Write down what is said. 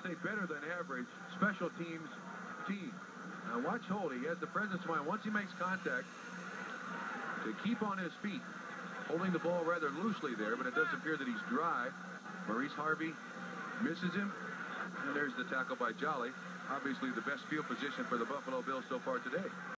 a better than average special teams team. Now watch Holt. He has the presence of mind once he makes contact to keep on his feet, holding the ball rather loosely there, but it does appear that he's dry. Maurice Harvey misses him, and there's the tackle by Jolly. Obviously the best field position for the Buffalo Bills so far today.